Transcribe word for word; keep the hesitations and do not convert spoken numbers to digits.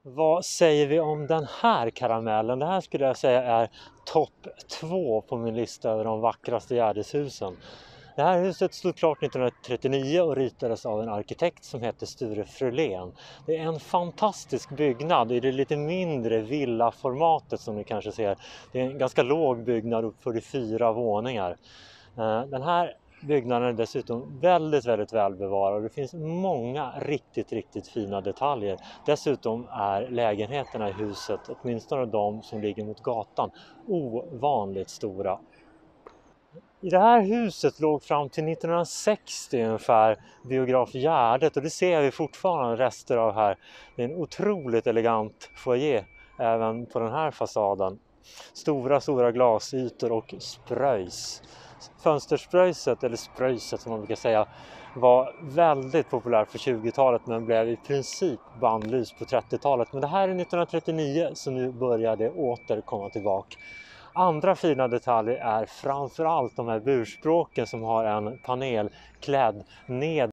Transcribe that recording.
Vad säger vi om den här karamellen? Det här skulle jag säga är topp två på min lista över de vackraste Gärdeshusen. Det här huset stod klart nittonhundratrettionio och ritades av en arkitekt som heter Sture Frölén. Det är en fantastisk byggnad i det lite mindre villaformatet som ni kanske ser. Det är en ganska låg byggnad upp för fyra våningar. Den här byggnaden är dessutom väldigt, väldigt välbevarad. Det finns många riktigt, riktigt fina detaljer. Dessutom är lägenheterna i huset, åtminstone de som ligger mot gatan, ovanligt stora. I det här huset låg fram till nittonhundrasextio ungefär biograf Gärdet och det ser vi fortfarande rester av här. Det är en otroligt elegant foyer även på den här fasaden. Stora, stora glasytor och spröjs. Fönsterspröjset, eller spröjset som man brukar säga, var väldigt populärt på tjugotalet men blev i princip bandlys på trettiotalet. Men det här är nittonhundratrettionio så nu börjar det åter komma tillbaka. Andra fina detaljer är framförallt de här burspråken som har en panel klädd ned